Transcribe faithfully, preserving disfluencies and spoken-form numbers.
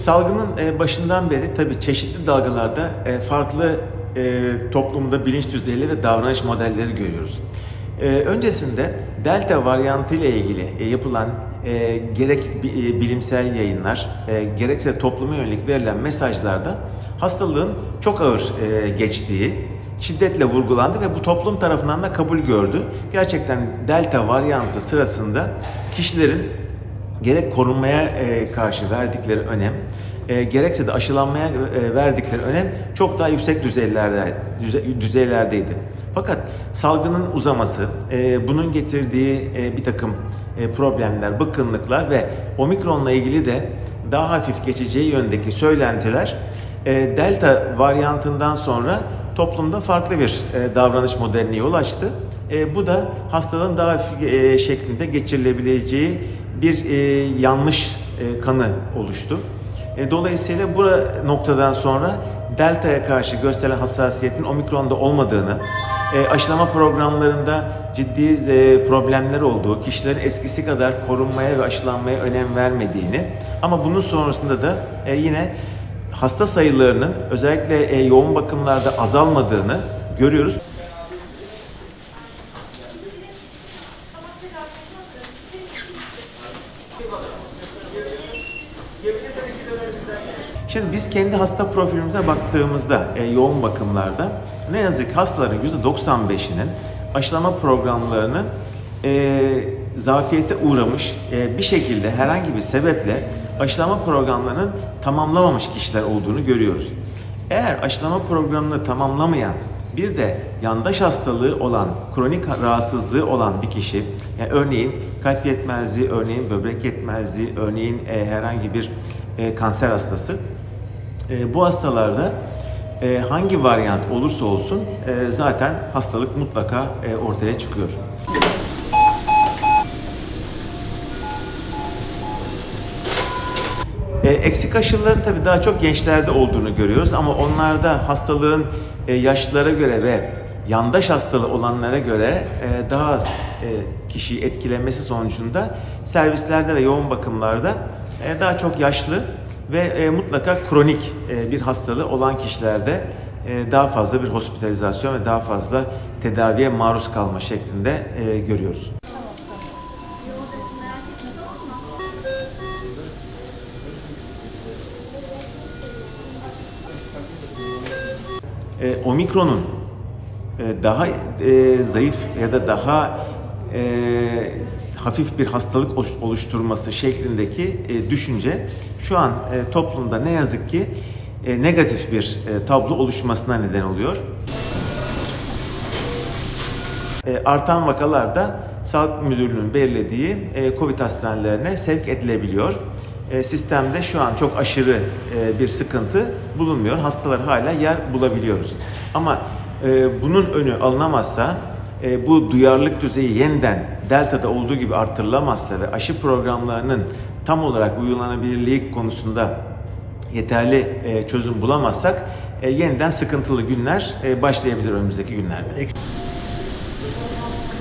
salgının başından beri tabii çeşitli dalgalarda farklı toplumda bilinç düzeyleri ve davranış modelleri görüyoruz. Öncesinde Delta varyantı ile ilgili yapılan gerek bilimsel yayınlar, gerekse topluma yönelik verilen mesajlarda hastalığın çok ağır geçtiği şiddetle vurgulandı ve bu toplum tarafından da kabul gördü. Gerçekten Delta varyantı sırasında kişilerin gerek korunmaya karşı verdikleri önem, gerekse de aşılanmaya verdikleri önem çok daha yüksek düzeylerde, düzeylerdeydi. Fakat salgının uzaması, bunun getirdiği bir takım problemler, bıkkınlıklar ve omikronla ilgili de daha hafif geçeceği yöndeki söylentiler Delta varyantından sonra toplumda farklı bir davranış modeline yol açtı. Bu da hastalığın daha hafif şeklinde geçirilebileceği bir yanlış kanı oluştu. Dolayısıyla bu noktadan sonra Delta'ya karşı gösterilen hassasiyetin omikronda olmadığını, aşılama programlarında ciddi problemler olduğu, kişilerin eskisi kadar korunmaya ve aşılanmaya önem vermediğini ama bunun sonrasında da yine hasta sayılarının özellikle yoğun bakımlarda azalmadığını görüyoruz. Şimdi biz kendi hasta profilimize baktığımızda e, yoğun bakımlarda ne yazık ki hastaların yüzde doksan beşinin aşılama programlarının e, zafiyete uğramış, e, bir şekilde herhangi bir sebeple aşılama programlarının tamamlamamış kişiler olduğunu görüyoruz. Eğer aşılama programını tamamlamayan bir de yandaş hastalığı olan, kronik rahatsızlığı olan bir kişi, yani örneğin kalp yetmezliği, örneğin böbrek yetmezliği, örneğin e, herhangi bir e, kanser hastası, e, bu hastalarda e, hangi varyant olursa olsun e, zaten hastalık mutlaka e, ortaya çıkıyor. E, eksik aşıların tabii daha çok gençlerde olduğunu görüyoruz ama onlarda hastalığın e, yaşlılara göre ve yandaş hastalığı olanlara göre e, daha az e, kişiyi etkilemesi sonucunda servislerde ve yoğun bakımlarda e, daha çok yaşlı ve e, mutlaka kronik e, bir hastalığı olan kişilerde e, daha fazla bir hospitalizasyon ve daha fazla tedaviye maruz kalma şeklinde e, görüyoruz. E, Omikron'un e, daha e, zayıf ya da daha e, hafif bir hastalık oluşturması şeklindeki e, düşünce şu an e, toplumda ne yazık ki e, negatif bir e, tablo oluşmasına neden oluyor. E, artan vakalar da Sağlık Müdürlüğü'nün belirlediği e, Covid hastanelerine sevk edilebiliyor. E, sistemde şu an çok aşırı e, bir sıkıntı bulunmuyor. Hastalar hala yer bulabiliyoruz. Ama e, bunun önü alınamazsa, e, bu duyarlılık düzeyi yeniden Delta'da olduğu gibi artırılamazsa ve aşı programlarının tam olarak uygulanabilirliği konusunda yeterli e, çözüm bulamazsak e, yeniden sıkıntılı günler e, başlayabilir önümüzdeki günlerde.